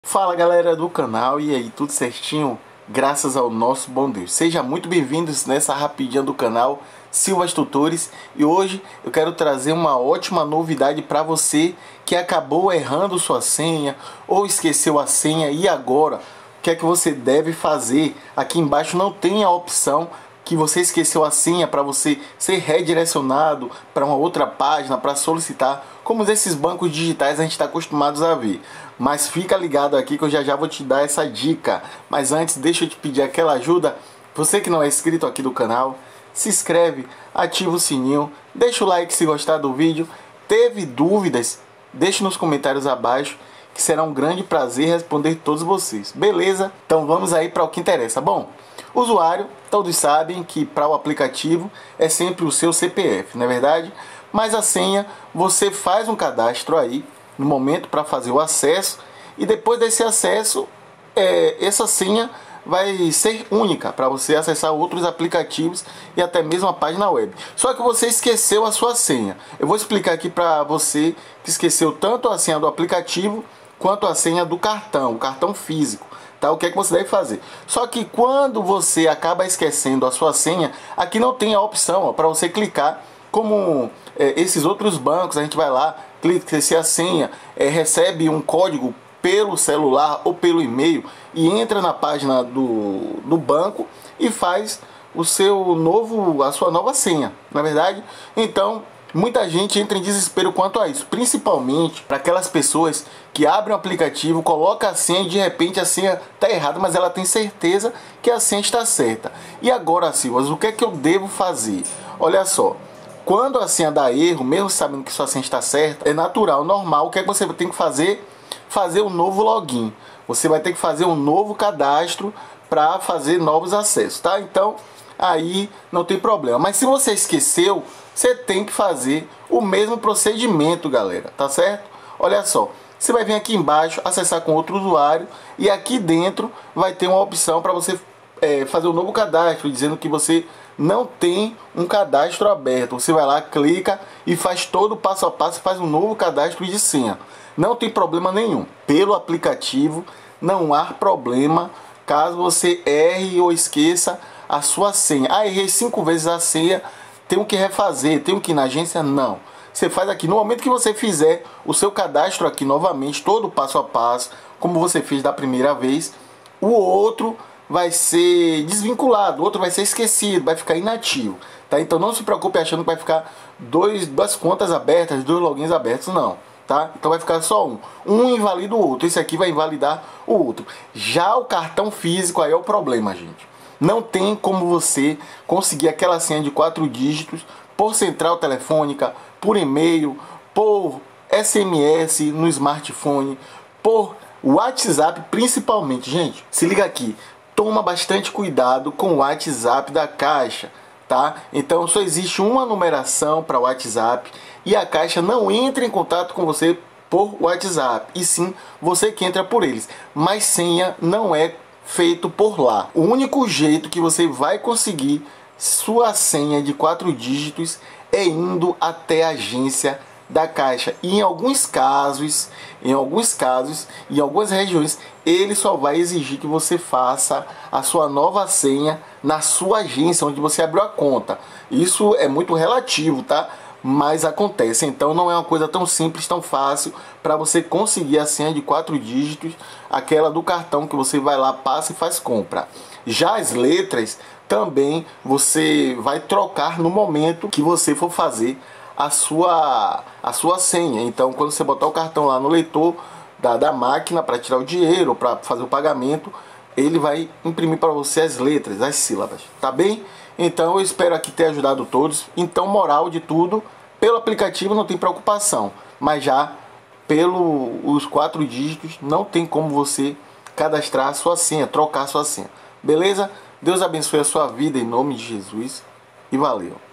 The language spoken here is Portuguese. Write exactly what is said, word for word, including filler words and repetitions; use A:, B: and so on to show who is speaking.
A: Fala galera do canal, e aí, tudo certinho? Graças ao nosso bom Deus. Sejam muito bem-vindos nessa rapidinha do canal Silvas Tutores. E hoje eu quero trazer uma ótima novidade para você que acabou errando sua senha ou esqueceu a senha. E agora, o que é que você deve fazer? Aqui embaixo não tem a opção que você esqueceu a senha para você ser redirecionado para uma outra página para solicitar, como esses bancos digitais a gente está acostumado a ver. Mas fica ligado aqui que eu já já vou te dar essa dica. Mas antes, deixa eu te pedir aquela ajuda. Você que não é inscrito aqui do canal, se inscreve, ativa o sininho, deixa o like se gostar do vídeo. Teve dúvidas? Deixe nos comentários abaixo, que será um grande prazer responder todos vocês. Beleza? Então vamos aí para o que interessa. Bom, usuário, todos sabem que para o aplicativo é sempre o seu C P F, não é verdade? Mas a senha, você faz um cadastro aí no momento para fazer o acesso, e depois desse acesso, é, essa senha vai ser única para você acessar outros aplicativos e até mesmo a página web. Só que você esqueceu a sua senha. Eu vou explicar aqui para você que esqueceu tanto a senha do aplicativo quanto a senha do cartão, o cartão físico. Tá? O que é que você deve fazer? Só que quando você acaba esquecendo a sua senha, aqui não tem a opção para você clicar como é, esses outros bancos. A gente vai lá, clica se a senha, é, recebe um código pelo celular ou pelo e-mail e entra na página do, do banco e faz o seu novo, a sua nova senha, na verdade. Então muita gente entra em desespero quanto a isso, principalmente para aquelas pessoas que abrem o aplicativo, colocam a senha e de repente a senha está errada, mas ela tem certeza que a senha está certa. E agora, Silvas, o que é que eu devo fazer? Olha só, quando a senha dá erro, mesmo sabendo que sua senha está certa, é natural, normal. O que é que você tem que fazer? Fazer um novo login. Você vai ter que fazer um novo cadastro para fazer novos acessos, tá? Então, aí não tem problema. Mas se você esqueceu, você tem que fazer o mesmo procedimento, galera, tá certo? Olha só, você vai vir aqui embaixo, acessar com outro usuário, e aqui dentro vai ter uma opção para você é, fazer um novo cadastro, dizendo que você não tem um cadastro aberto. Você vai lá, clica e faz todo o passo a passo, faz um novo cadastro de senha. Não tem problema nenhum. Pelo aplicativo não há problema caso você erre ou esqueça a sua senha. Ah, errei cinco vezes a senha, tenho que refazer, tenho que ir na agência? Não. Você faz aqui, no momento que você fizer o seu cadastro aqui novamente, todo o passo a passo, como você fez da primeira vez, o outro vai ser desvinculado, o outro vai ser esquecido, vai ficar inativo, tá? Então não se preocupe achando que vai ficar dois, duas contas abertas, dois logins abertos, não, tá? Então vai ficar só um. Um invalida o outro, esse aqui vai invalidar o outro. Já o cartão físico, aí é o problema, gente. Não tem como você conseguir aquela senha de quatro dígitos por central telefônica, por e-mail, por S M S no smartphone, por WhatsApp principalmente. Gente, se liga aqui, toma bastante cuidado com o WhatsApp da Caixa, tá? Então só existe uma numeração para o WhatsApp e a Caixa não entra em contato com você por WhatsApp, e sim você que entra por eles. Mas senha não é feito por lá. O único jeito que você vai conseguir sua senha de quatro dígitos é indo até a agência da Caixa. E em alguns casos, em alguns casos, em algumas regiões, ele só vai exigir que você faça a sua nova senha na sua agência onde você abriu a conta. Isso é muito relativo, tá? Mas acontece. Então não é uma coisa tão simples, tão fácil para você conseguir a senha de quatro dígitos, aquela do cartão que você vai lá, passa e faz compra. Já as letras também você vai trocar no momento que você for fazer a sua, a sua senha. Então quando você botar o cartão lá no leitor da, da máquina para tirar o dinheiro, para fazer o pagamento, ele vai imprimir para você as letras, as sílabas, tá bem? Então eu espero aqui ter ajudado todos. Então, moral de tudo, pelo aplicativo não tem preocupação, mas já pelos quatro dígitos não tem como você cadastrar a sua senha, trocar a sua senha. Beleza? Deus abençoe a sua vida em nome de Jesus e valeu!